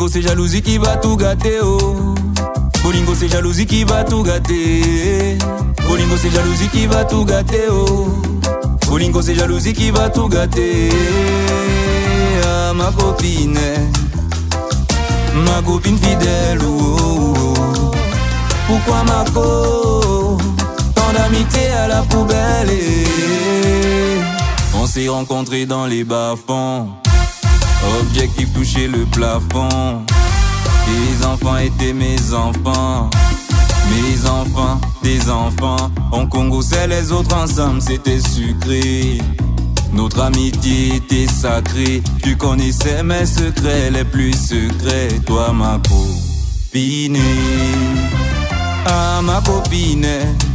Bolingo c'est jalousie qui va tout gâter, oh. Bolingo c'est jalousie qui va tout gâter. Bolingo c'est jalousie qui va tout gâter, oh. Bolingo c'est jalousie qui va tout gâter. Ah, ma copine fidèle, oh. Pourquoi ma co? Tant d'amitié à la poubelle. On s'est rencontrés dans les bas-fonds. Objectif toucher le plafond. Tes enfants étaient mes enfants. Mes enfants, tes enfants. En Congo c'est les autres ensemble, c'était sucré. Notre amitié était sacrée. Tu connaissais mes secrets les plus secrets. Toi ma copine. Ah ma copine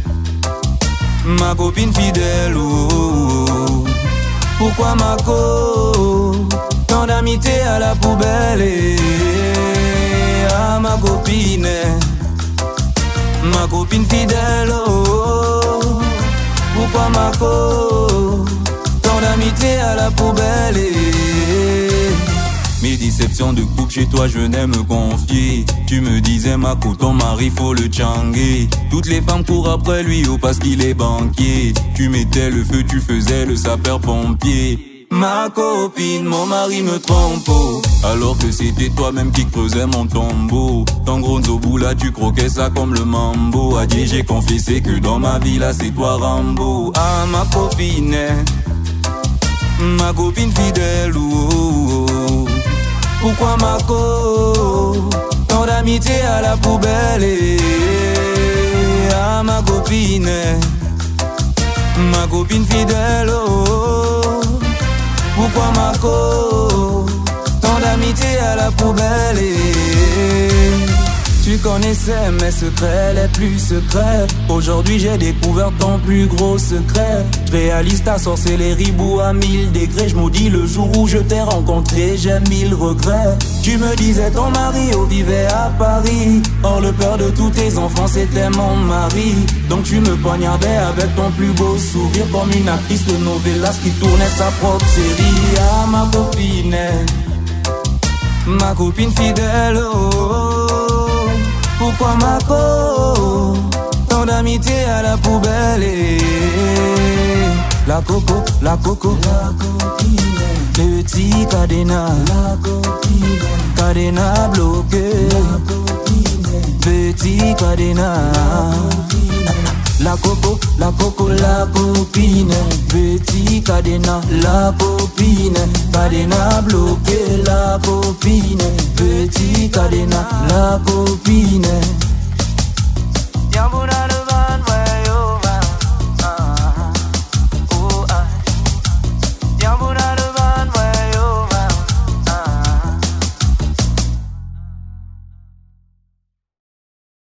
fidèle, oh. Pourquoi ma co? Tant d'amitié à la poubelle. Ah ma copine fidèle, oh. Pourquoi ma co? Tant d'amitié à la poubelle. Mes déceptions de couple chez toi je venais me confier. Tu me disais ma co, ton mari faut le tchanguer. Toutes les femmes courent après lui, oh parce qu'il est banquier. Tu mettais le feu, tu faisais le sapeur-pompier. Ma copine, mon mari me trompe, oh. Alors que c'était toi-même qui creusais mon tombeau. Ton gros Nzoboula, tu croquais ça comme le mambo. A dit j'ai confessé que dans ma vie là c'est toi Rambo. Ah ma copine fidèle, oh. Pourquoi ma co? Tant d'amitié à la poubelle. Ah ma copine fidèle, oh. Pourquoi ma co? Tant d'amitié à la poubelle. Tu connaissais mes secrets les plus secrets. Aujourd'hui j'ai découvert ton plus gros secret. Je réalise ta sorcellerie bout à 1000 degrés. Je maudis le jour où je t'ai rencontré, j'ai 1000 regrets. Tu me disais ton mari vivait à Paris. Or le père de tous tes enfants c'était mon mari. Donc tu me poignardais avec ton plus beau sourire. Comme une actrice de novelas qui tournait sa propre série. Ah ma copine fidèle, oh. Pourquoi ma co? Tant d'amitié à la poubelle. La coco, la copine. Petit cadenas, la copine. Cadenas bloqué, la copine. Petit cadenas, la coco, la copine. Petit cadenas, la copine. Cadenas bloqué, la copine. Petit cadenas, la copine.